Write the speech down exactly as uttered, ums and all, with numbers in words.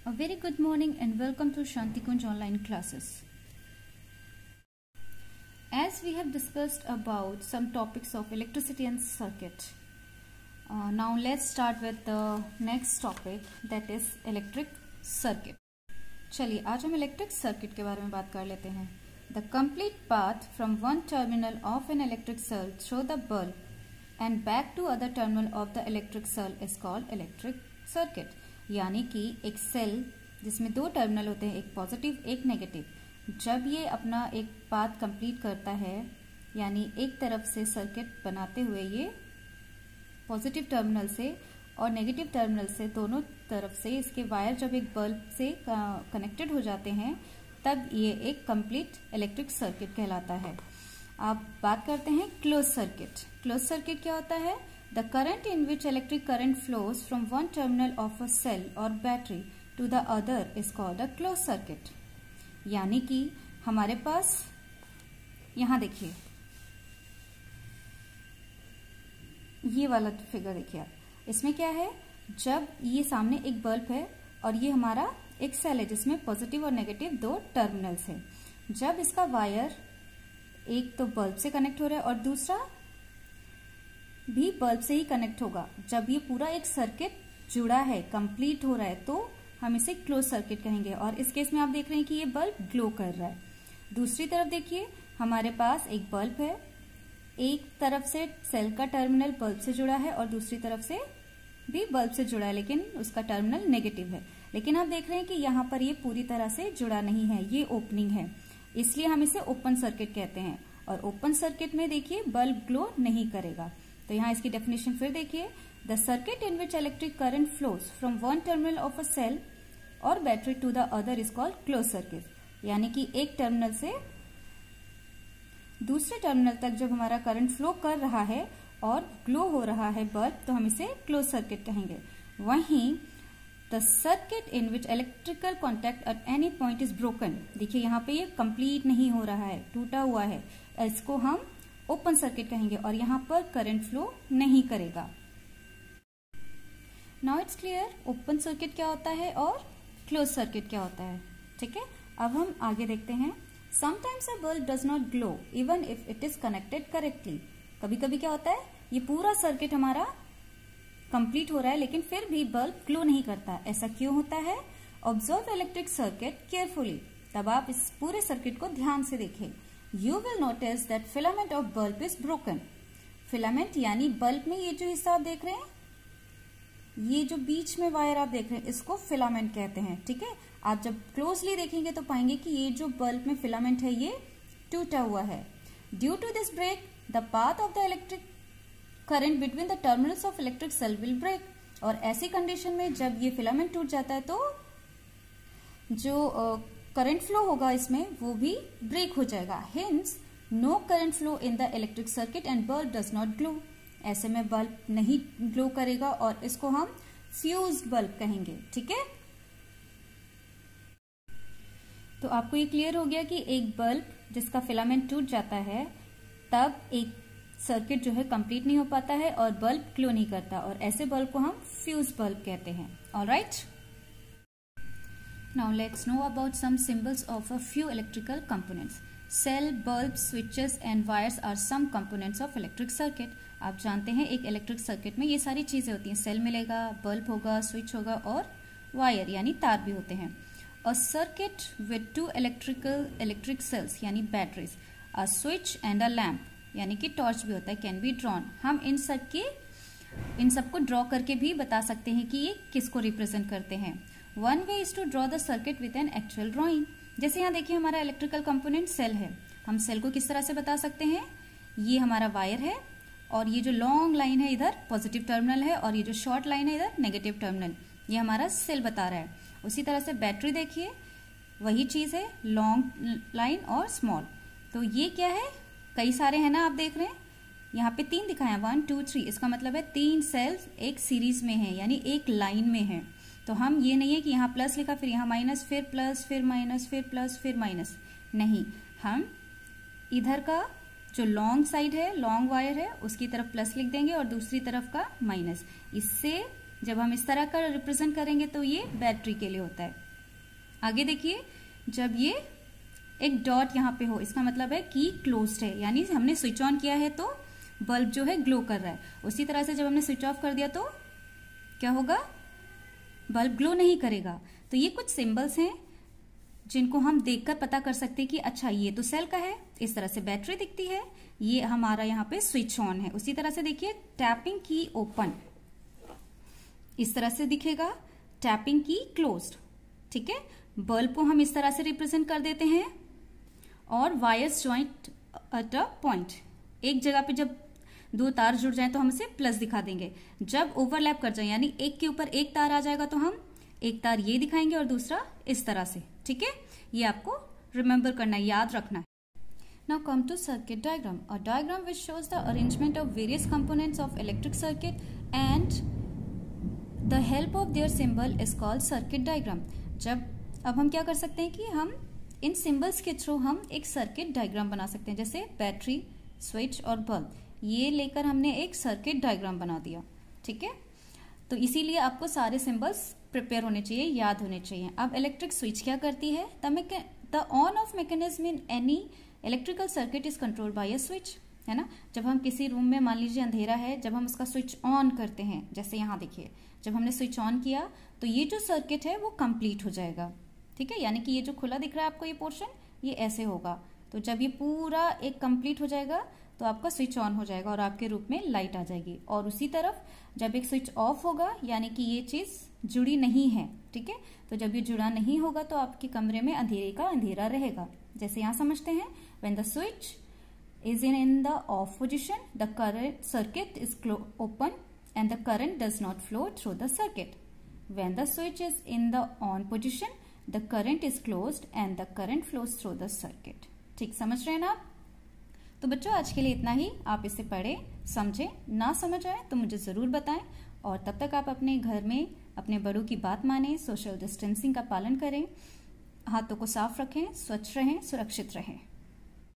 A very good morning and welcome to Shanti Kunj online classes. As we have discussed about some topics of electricity and circuit, uh, now let's start with the next topic, that is electric circuit. चलिए आज हम electric circuit के बारे में बात कर लेते हैं. The complete path from one terminal of an electric cell through the bulb and back to other terminal of the electric cell is called electric circuit. यानी कि एक सेल जिसमें दो टर्मिनल होते हैं, एक पॉजिटिव एक नेगेटिव, जब ये अपना एक पाथ कंप्लीट करता है यानी एक तरफ से सर्किट बनाते हुए ये पॉजिटिव टर्मिनल से और नेगेटिव टर्मिनल से दोनों तरफ से इसके वायर जब एक बल्ब से कनेक्टेड हो जाते हैं तब ये एक कंप्लीट इलेक्ट्रिक सर्किट कहलाता है. आप बात करते हैं क्लोज सर्किट. क्लोज सर्किट क्या होता है? The current in which electric current flows from one terminal of a cell or battery to the other is called a closed circuit. यानी कि हमारे पास यहां देखिए ये वाला फिगर देखिए आप, इसमें क्या है, जब ये सामने एक बल्ब है और ये हमारा एक सेल है जिसमें पॉजिटिव और नेगेटिव दो टर्मिनल्स है. जब इसका वायर एक तो बल्ब से कनेक्ट हो रहा है और दूसरा भी बल्ब से ही कनेक्ट होगा, जब ये पूरा एक सर्किट जुड़ा है, कंप्लीट हो रहा है, तो हम इसे क्लोज सर्किट कहेंगे. और इस केस में आप देख रहे हैं कि ये बल्ब ग्लो कर रहा है. दूसरी तरफ देखिए हमारे पास एक बल्ब है, एक तरफ से सेल का टर्मिनल बल्ब से जुड़ा है और दूसरी तरफ से भी बल्ब से जुड़ा है लेकिन उसका टर्मिनल नेगेटिव है. लेकिन आप देख रहे हैं कि यहाँ पर ये पूरी तरह से जुड़ा नहीं है, ये ओपनिंग है, इसलिए हम इसे ओपन सर्किट कहते हैं. और ओपन सर्किट में देखिए बल्ब ग्लो नहीं करेगा. तो यहाँ इसकी डेफिनेशन फिर देखिए, the circuit in which electric current flows from one terminal of a cell or battery to the other is called close circuit. यानी कि एक टर्मिनल से दूसरे टर्मिनल तक जब हमारा करंट फ्लो कर रहा है और ग्लो हो रहा है बल्ब, तो हम इसे क्लोज सर्किट कहेंगे. वहीं the circuit in which electrical contact at any point is broken, देखिए यहाँ पे ये कंप्लीट नहीं हो रहा है, टूटा हुआ है, इसको हम ओपन सर्किट कहेंगे और यहाँ पर करंट फ्लो नहीं करेगा. Now it's clear open circuit क्या होता है और क्लोज सर्किट क्या होता है. ठीक है, अब हम आगे देखते हैं. Sometimes a bulb does not glow even if it is connected correctly. कभी कभी क्या होता है, ये पूरा सर्किट हमारा कंप्लीट हो रहा है लेकिन फिर भी बल्ब ग्लो नहीं करता. ऐसा क्यों होता है? Observe electric circuit carefully. तब आप इस पूरे सर्किट को ध्यान से देखें. You will notice that filament of bulb is broken. Filament यानी बल्ब में ये जो हिस्सा आप देख रहे हैं, ये जो बीच में वायर आप देख रहे हैं, इसको फिलामेंट कहते हैं. ठीक है, आप जब क्लोजली देखेंगे तो पाएंगे कि ये जो बल्ब में फिलामेंट है ये टूटा हुआ है. Due to this break the path of the electric current between the terminals of electric cell will break. और ऐसी कंडीशन में जब ये फिलामेंट टूट जाता है तो जो uh, करंट फ्लो होगा इसमें वो भी ब्रेक हो जाएगा. Hence no current flow in the electric circuit and bulb does not glow. ऐसे में बल्ब नहीं ग्लो करेगा और इसको हम फ्यूज्ड बल्ब कहेंगे. ठीक है, तो आपको ये क्लियर हो गया कि एक बल्ब जिसका फिलामेंट टूट जाता है तब एक सर्किट जो है कंप्लीट नहीं हो पाता है और बल्ब ग्लो नहीं करता, और ऐसे बल्ब को हम फ्यूज बल्ब कहते हैं. Alright, now let's know about some symbols of a few electrical components. Cell, bulbs, switches and wires are some components of electric circuit. आप जानते हैं एक इलेक्ट्रिक सर्किट में ये सारी चीजें होती हैं. सेल मिलेगा, बल्ब होगा, स्विच होगा और वायर यानी तार भी होते हैं. A circuit with two electrical electric cells यानी batteries, a switch and a lamp यानी कि टॉर्च भी होता है, can be drawn. हम इन सब के इन सबको ड्रॉ करके भी बता सकते हैं कि ये किसको रिप्रेजेंट करते हैं. One way is to draw the circuit with an actual drawing. जैसे यहाँ देखिए हमारा इलेक्ट्रिकल कंपोनेंट सेल है, हम सेल को किस तरह से बता सकते हैं, ये हमारा वायर है और ये जो लॉन्ग लाइन है इधर पॉजिटिव टर्मिनल है और ये जो शॉर्ट लाइन है इधर नेगेटिव टर्मिनल, ये हमारा सेल बता रहा है. उसी तरह से बैटरी देखिए वही चीज है, लॉन्ग लाइन और स्मॉल. तो ये क्या है, कई सारे हैं ना, आप देख रहे हैं यहाँ पे तीन दिखाए हैं, वन टू थ्री, इसका मतलब है तीन सेल्स एक सीरीज में है यानी एक लाइन में है. तो हम ये नहीं है कि यहाँ प्लस लिखा फिर यहाँ माइनस फिर प्लस फिर माइनस फिर प्लस फिर माइनस, नहीं, हम इधर का जो लॉन्ग साइड है, लॉन्ग वायर है, उसकी तरफ प्लस लिख देंगे और दूसरी तरफ का माइनस. इससे जब हम इस तरह का रिप्रेजेंट करेंगे तो ये बैटरी के लिए होता है। आगे देखिए, जब ये एक डॉट यहाँ पे हो, इसका मतलब है कि क्लोज्ड है, यानी हमने स्विच ऑन किया है तो बल्ब जो है ग्लो कर रहा है। उसी तरह से जब हमने स्विच ऑफ कर दिया तो क्या होगा, बल्ब ग्लो नहीं करेगा। तो ये कुछ सिंबल्स हैं जिनको हम देखकर पता कर सकते हैं कि अच्छा ये तो सेल का है। इस तरह से बैटरी दिखती है, ये हमारा यहाँ पे स्विच ऑन है। उसी तरह से देखिए, टैपिंग की ओपन इस तरह से दिखेगा, टैपिंग की क्लोज्ड। ठीक है, बल्ब को हम इस तरह से रिप्रेजेंट कर देते हैं। और wires joint at a point, एक जगह पे जब दो तार जुड़ जाए तो हम इसे प्लस दिखा देंगे। जब ओवरलैप कर जाए, यानी एक के ऊपर एक तार आ जाएगा, तो हम एक तार ये दिखाएंगे और दूसरा इस तरह से। ठीक है, ये आपको रिमेंबर करना है, याद रखना है। Now come to circuit diagram, a diagram which shows the arrangement of various components of electric circuit and the help of their symbol is called circuit diagram। जब अब हम क्या कर सकते हैं कि हम इन सिंबल्स के थ्रू हम एक सर्किट डायग्राम बना सकते हैं, जैसे बैटरी, स्विच और बल्ब, ये लेकर हमने एक सर्किट डायग्राम बना दिया। ठीक है, तो इसीलिए आपको सारे सिंबल्स प्रिपेयर होने चाहिए, याद होने चाहिए। अब इलेक्ट्रिक स्विच क्या करती है, the on off mechanism in any electrical circuit is controlled by a switch, है ना। जब हम किसी रूम में, मान लीजिए अंधेरा है, जब हम उसका स्विच ऑन करते हैं, जैसे यहाँ देखिए, जब हमने स्विच ऑन किया तो ये जो सर्किट है वो कंप्लीट हो जाएगा। ठीक है, यानी कि ये जो खुला दिख रहा है आपको, ये पोर्शन, ये ऐसे होगा। तो जब ये पूरा एक कंप्लीट हो जाएगा तो आपका स्विच ऑन हो जाएगा और आपके रूम में लाइट आ जाएगी। और उसी तरफ जब एक स्विच ऑफ होगा, यानी कि ये चीज जुड़ी नहीं है। ठीक है, तो जब ये जुड़ा नहीं होगा तो आपके कमरे में अंधेरे का अंधेरा रहेगा। जैसे यहाँ समझते हैं, when the switch is in in the off position, the current circuit is open and the current does not flow through the circuit. When the switch is in the on position, the current is closed and the current flows through the circuit. ठीक समझ रहे हैं ना आप? तो बच्चों, आज के लिए इतना ही। आप इसे पढ़ें, समझें, ना समझ आए तो मुझे जरूर बताएं। और तब तक आप अपने घर में अपने बड़ों की बात मानें, सोशल डिस्टेंसिंग का पालन करें, हाथों को साफ रखें, स्वच्छ रहें, सुरक्षित रहें।